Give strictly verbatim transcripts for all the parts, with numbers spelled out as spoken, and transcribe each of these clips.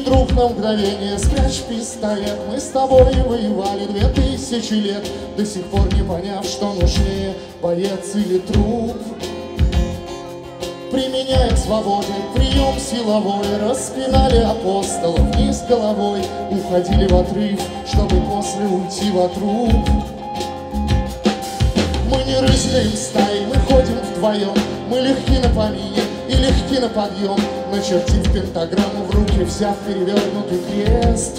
друг, на мгновение спрячь пистолет. Мы с тобой воевали две тысячи лет, до сих пор не поняв, что нужнее, боец или труп. Применяя к свободе прием силовой, распинали апостолов вниз головой, уходили в отрыв, чтобы после уйти в труп. Мы не рыскаем стаей, мы ходим вдвоем, мы легки на помине и легки на подъем, начертив пентаграмму в руки, взяв перевернутый крест.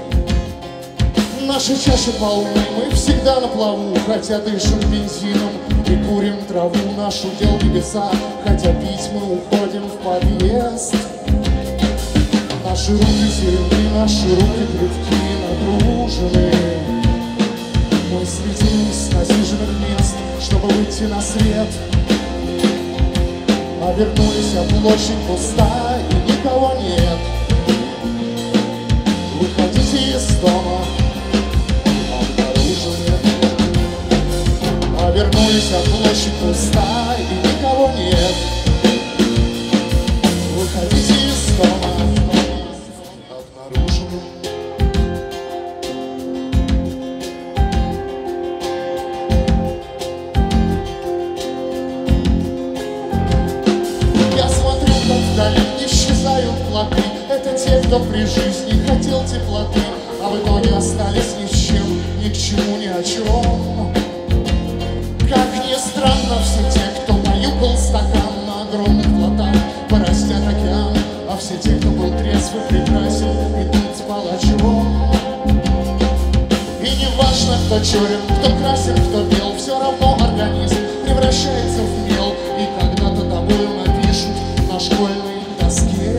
Наши чаши полны, мы всегда на плаву, хотя дышим бензином и курим траву. Наш удел небеса, хотя пить мы уходим в подъезд. Наши руки зелены, наши руки крепки, надружены. Мы светились с насиженных мест, чтобы выйти на свет. Обернулись, а площадь пуста и никого нет. Выходите из дома, обернулись, а площадь пуста и никого нет. Выходите из дома, обнаружены. Я смотрю, как вдали исчезают плоты. Это те, кто при жизни хотел теплоты, а в итоге остались ни с чем, ни к чему, ни о чем. Как ни странно, все те, кто баюкал стакан на огромных плотах, порастят океан, а все те, кто был трезв и прекрасен, идут с палачом. И не важно, кто черен, кто красен, кто бел, все равно организм превращается в мел, и когда-то тобою напишут на школьной доске.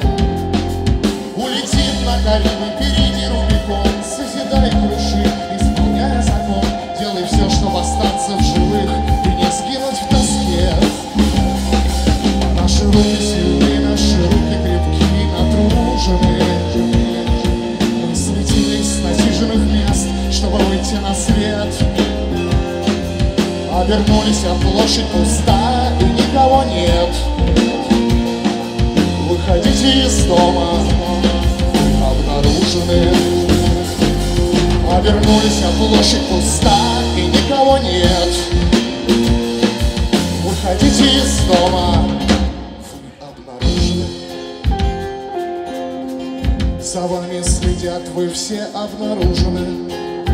Улетит на Карибы, перейди Рубикон, созидай, круши, исполняя закон, делай все, чтобы остаться в живых и не сгинуть в тоске. Наши руки сильны, наши руки крепки, натружены. Мы светились с насиженных мест, чтобы выйти на свет. Обернулись, а площадь пуста и никого нет. Выходите из дома, обнаружены. Обернулись, а площадь пуста и никого нет. Выходите из дома, вы обнаружены. За вами следят, вы все обнаружены.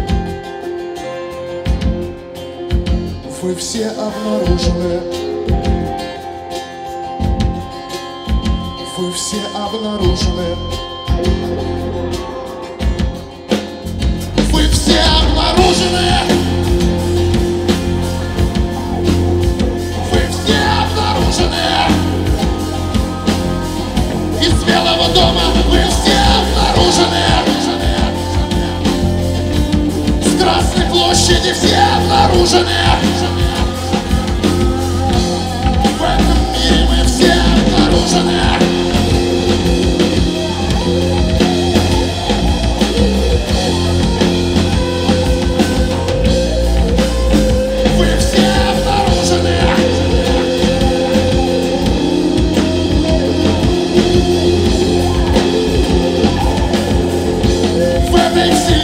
Вы все обнаружены. Вы все обнаружены. Вы все обнаружены. Вы все обнаружены. Из Белого дома вы все обнаружены. С Красной площади все обнаружены. В этом мире мы все обнаружены. Makes